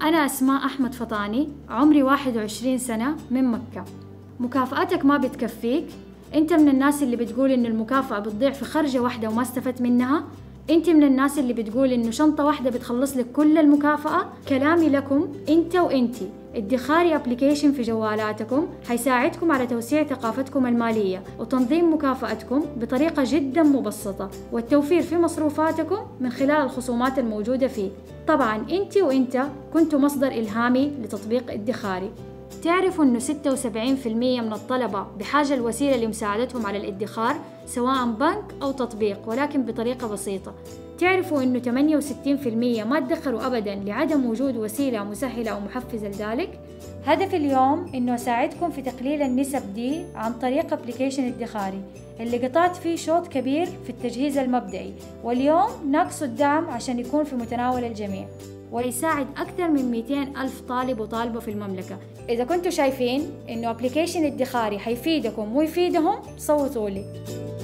أنا أسماء أحمد فطاني، عمري 21 سنة، من مكة. مكافأتك ما بتكفيك؟ أنت من الناس اللي بتقول إنه المكافأة بتضيع في خرجة واحدة وما استفدت منها؟ أنت من الناس اللي بتقول إنه شنطة واحدة بتخلص لك كل المكافأة؟ كلامي لكم أنت وأنتي، ادخاري أبليكيشن في جوالاتكم حيساعدكم على توسيع ثقافتكم المالية وتنظيم مكافأتكم بطريقة جدا مبسطة، والتوفير في مصروفاتكم من خلال الخصومات الموجودة فيه. طبعا أنت وأنت كنتوا مصدر إلهامي لتطبيق ادخاري. تعرفوا أنه 76% من الطلبة بحاجة الوسيلة لمساعدتهم على الادخار، سواء بنك أو تطبيق، ولكن بطريقة بسيطة. تعرفوا أنه 68% ما ادخروا أبداً لعدم وجود وسيلة مسهلة أو محفزة لذلك. هدفي اليوم أنه أساعدكم في تقليل النسب دي عن طريق أبليكيشن ادخاري اللي قطعت فيه شوط كبير في التجهيز المبدئي، واليوم ناقص الدعم عشان يكون في متناول الجميع ويساعد أكثر من 200 ألف طالب وطالبة في المملكة. إذا كنتوا شايفين إنه أبليكيشن ادخاري حيفيدكم ويفيدهم، صوتوا لي.